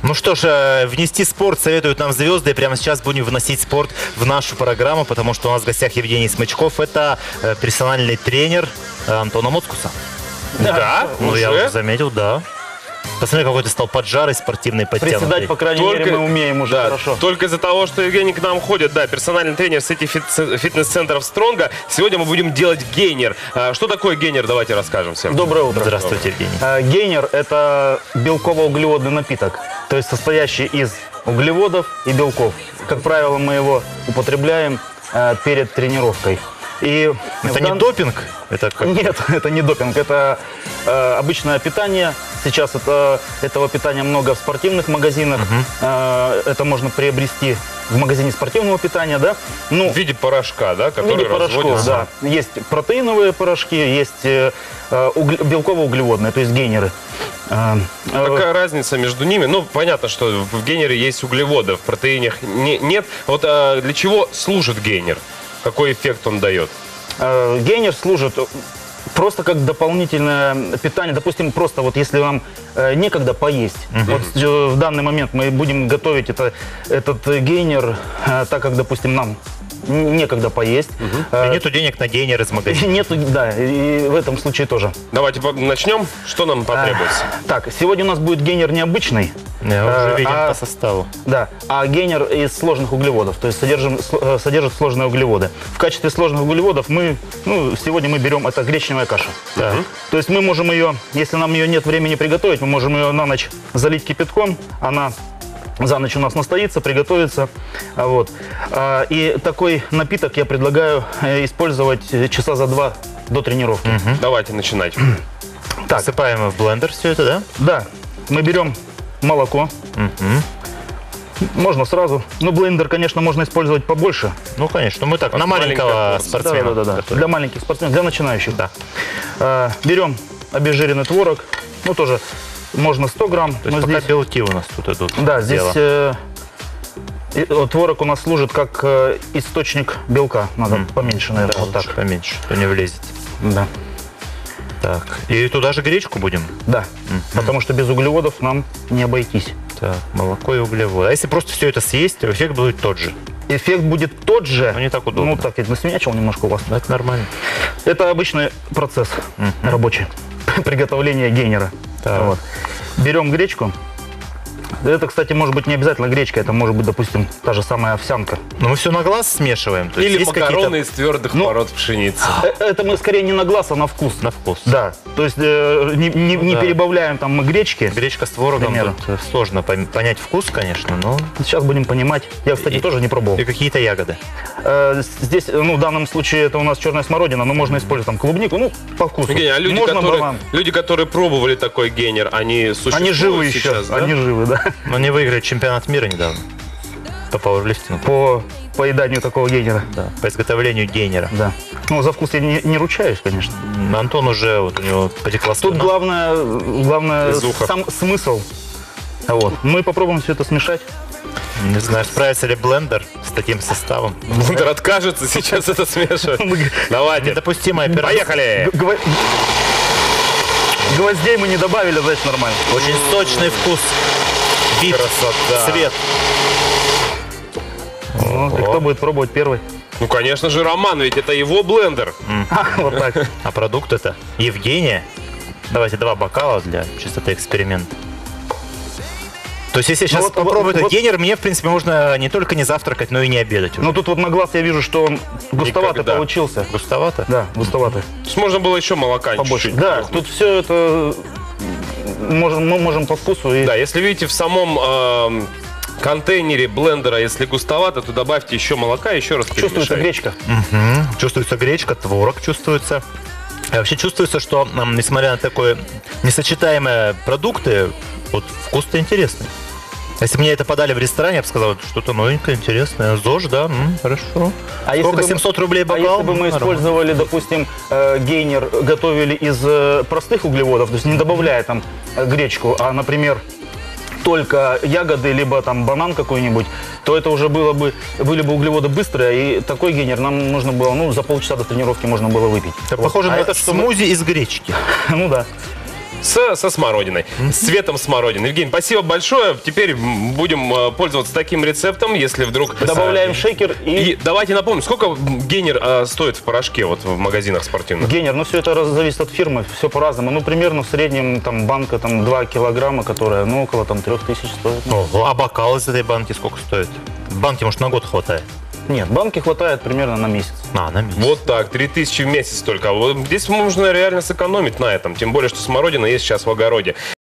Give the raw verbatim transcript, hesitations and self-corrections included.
Ну что ж, внести спорт советуют нам звезды. И прямо сейчас будем вносить спорт в нашу программу, потому что у нас в гостях Евгений Смычков. Это персональный тренер Антона Моцкуса. Да, да? Ну уже? я уже заметил, да. Посмотри, какой ты стал поджарый, спортивный, подтянутый. Приседать, по крайней Только- мере, мы умеем уже Да, хорошо. только из-за того, что Евгений к нам ходит, да, персональный тренер сети фит- фитнес-центров Стронга. Сегодня мы будем делать гейнер. А, Что такое гейнер? Давайте расскажем всем. Доброе утро. Здравствуйте, Евгений. Э, Гейнер – это белково-углеводный напиток, то есть состоящий из углеводов и белков. Как правило, мы его употребляем э, перед тренировкой. И Это в не дан- допинг? Это как... Нет, это не допинг, это э, обычное питание. Сейчас это, этого питания много в спортивных магазинах. Э, это можно приобрести в магазине спортивного питания, да. Ну, В виде порошка, да, в который виде порошков, разводится. да. Есть протеиновые порошки, есть э, э, угле- белково-углеводные, то есть гейнеры. Э, э, Какая разница между ними? Ну, понятно, что в гейнере есть углеводы, в протеинах не- нет. Вот а, для чего служит гейнер? Какой эффект он дает? э, Гейнер служит просто как дополнительное питание. Допустим, просто вот если вам э, некогда поесть, вот э, в данный момент мы будем готовить это, этот э, гейнер, э, так как, допустим, нам н- некогда поесть. Э, И нету денег на гейнер из магазина. Нету, да, и в этом случае тоже. Давайте по- начнем. Что нам потребуется? Э, Так, сегодня у нас будет гейнер необычный. Я уже Э, видим а- по составу. Да, а гейнер из сложных углеводов, то есть содержим, сл- э, содержит сложные углеводы. В качестве сложных углеводов мы, ну, сегодня мы берем, это гречневая каша. Да. То есть мы можем ее, если нам ее нет времени приготовить, мы можем ее на ночь залить кипятком, она за ночь у нас настоится, приготовится. А Вот. А, И такой напиток я предлагаю э, использовать часа за два до тренировки. Давайте начинать. Так, Всыпаем в блендер все это, да? да, мы берем молоко. Можно сразу. Ну, блендер, конечно, можно использовать побольше. Ну, конечно. Мы так, на маленькая маленького порция. спортсмена. Да, да, да, да. готовим. Для маленьких спортсменов, для начинающих, да. Э, берем обезжиренный творог, ну тоже можно сто грамм. То есть но пока здесь, белки у нас тут идут. да, в здесь дело. э, и- э, творог у нас служит как э, источник белка. Надо поменьше, наверное, Да, вот так. лучше поменьше, то не влезет. Да. Так, и туда же гречку будем? Да. Потому что без углеводов нам не обойтись. Так, молоко и углеводы. А если просто все это съесть, то эффект будет тот же. Эффект будет тот же. Но не так удобно. Ну, так, я насвинячил немножко у вас. Но это нормально. Это обычный процесс рабочий. Приготовления гейнера. Так. Вот. Берем гречку. Это, кстати, может быть не обязательно гречка, это может быть, допустим, та же самая овсянка. Но мы все на глаз смешиваем. То есть Или есть макароны какие-то из твердых Ну, пород пшеницы. Э, Это мы скорее не на глаз, а на вкус. на вкус. Да, то есть э, не, не- не да. перебавляем там мы гречки. Гречка с творогом, Примерно. тут э, сложно пом- понять вкус, конечно, но Сейчас будем понимать. Я, кстати, И- тоже не пробовал. и какие-то ягоды. Э, Здесь, ну, в данном случае это у нас черная смородина, но можно использовать там клубнику, ну, по вкусу. Евгений, а люди, можно которые, банан. люди, которые пробовали такой гейнер, они существуют Они живы еще, сейчас, да? они живы, да, Но они выиграли чемпионат мира недавно по пауэрлифтингу. по поеданию такого гейнера. Да, по изготовлению гейнера. Да. Ну, за вкус я не, не ручаюсь, конечно. М, Антон уже, вот у него потекла Тут слюна. главное, главное Из уха. сам смысл. Вот. Мы попробуем все это смешать. Не знаю, справится ли блендер с таким составом. Блендер откажется сейчас это смешивать. Давайте. Недопустимая операция. Поехали. Г- гво- Гвоздей мы не добавили, значит нормально. Очень сочный вкус. Вид, Красота. цвет. Ну, и кто будет пробовать первый? Ну, конечно же, Роман, ведь это его блендер. Вот так. А продукт это Евгения. Давайте два бокала для чистоты эксперимента. То есть, если я сейчас вот- попробую вот- этот вот- гейнер, мне, в принципе, можно не только не завтракать, но и не обедать уже. Ну, тут вот на глаз я вижу, что он густоватый Никогда. получился. Густовато? Да, густоватый. То есть можно было еще молока Побольше. чуть-чуть. Да, тут все это можем, мы можем по вкусу. И... Да, если видите в самом эм, контейнере блендера, если густовато, то добавьте еще молока, еще раз Чувствуется перемешайте. гречка. Мгм. Чувствуется гречка, творог чувствуется. А вообще чувствуется, что, м, несмотря на такое несочетаемые продукты, вот вкус-то интересный. Если бы мне это подали в ресторане, я бы сказал, это что-то новенькое, интересное. ЗОЖ, да, м, хорошо. А если Сколько, бы мы- семьсот рублей А бокал? если бы мы Нормально. использовали, допустим, э, гейнер, готовили из э, простых углеводов, то есть не добавляя там э, гречку, а, например, только ягоды, либо там банан какой-нибудь, то это уже было бы, были бы углеводы быстрые, и такой гейнер нам нужно было, ну, за полчаса до тренировки можно было выпить. Это Вот. похоже А на это что мы- смузи из гречки. Ну да. С, со смородиной, с цветом смородины. Евгений, спасибо большое. Теперь м, будем э, пользоваться таким рецептом, если вдруг... Добавляем шейкер и... И давайте напомним, сколько гейнер э, стоит в порошке вот в магазинах спортивных? Гейнер, ну все это раз- зависит от фирмы, все по-разному. Ну, примерно в среднем там банка там два килограмма, которая, ну, около там трех тысяч стоит. Ого, а бокал из этой банки сколько стоит? Банки, может, на год хватает? Нет, банки хватает примерно на месяц. А, на месяц. Вот так, три тысячи в месяц только. Вот здесь можно реально сэкономить на этом. Тем более, что смородина есть сейчас в огороде.